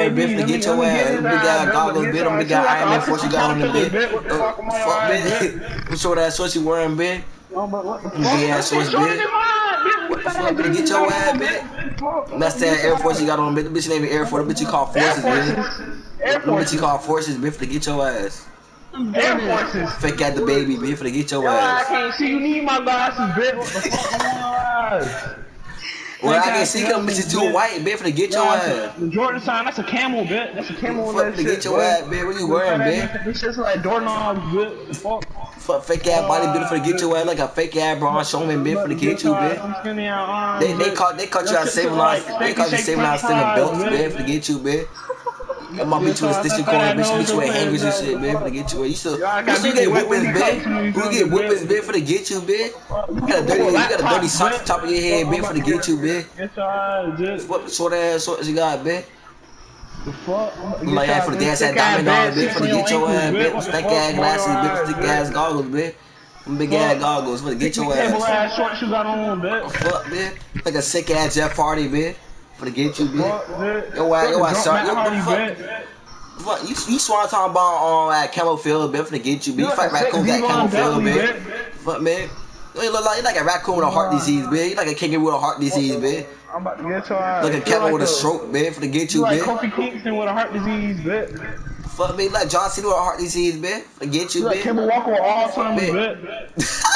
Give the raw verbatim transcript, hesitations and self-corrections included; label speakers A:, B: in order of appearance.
A: bitch, to get your ass. Them big ass goggles, bitch. Them big ass Iron Man force you got on the bitch. Fuck, bitch. What sort of ass shorts you wearing, bitch? Big ass shorts, bitch. What the fuck, bitch? Get your ass, bitch. That's that Air Force you got on, bitch. The bitch name Air Force. The bitch you call Forces, bitch. The bitch you call Forces, bitch. To get your ass.
B: Air Forces.
A: Fake at the baby, bitch. To get your
B: Yo,
A: ass.
B: I can't see. You need my glasses, bitch. What the fuck on my eyes?
A: Well, I can see them bitches too white, bitch, for to get your ass.
B: The Jordan sign, that's a camel, bitch. That's a camel on that
A: shit. To get your ass, bitch. What you wearing, bitch?
B: This shit's like doorknobs, bitch. Fuck.
A: Fuck fake ass body, bitch, for to get your ass like a fake ass Braun Strowman, bitch, for to get you, bitch. They they caught they caught you out saving lives. They caught you saving lives stealing belts, bitch, for to get you, bitch. I'm gonna beat you in a stitching corner, bitch. Beat you with hangers and shit, bitch, for to get you. You still, you still get whippings, bitch. You get whippings, bitch, for to get you, bitch. You got a dirty, you got a dirty sock on top of your head, bitch, for to get you, bitch. What sort of ass shorts you got, bitch?
B: The fuck?
A: Like that for the gas that diamond on, bitch, for to get your ass, bitch. Stank ass glasses, bitch, thick ass goggles, bitch. Them big ass goggles, for to get your ass.
B: Table ass shorts you got on, bitch.
A: Fuck, bitch. Like a sick ass Jeff Hardy, bitch. For to get you, bitch. Yo, ass, yo, ass, sharp. Yo, what the fuck? Fuck, you, you swan talking about on at Camel Field, bitch, for to get you, bitch. You fight raccoons at Camel Field, bitch. Fuck, man. You look like, you like a raccoon with a heart disease, bitch. You like a kangaroo with a heart disease, bitch.
B: I'm about to get your ass.
A: Like a camel with a stroke, bitch, for to get you, bitch.
B: You like Kofi Kingston with a heart disease, bitch.
A: Fuck, bitch. Like John Cena with a heart disease, bitch, for to get you, bitch.
B: You like Kimball Walker with Alzheimer's, bitch.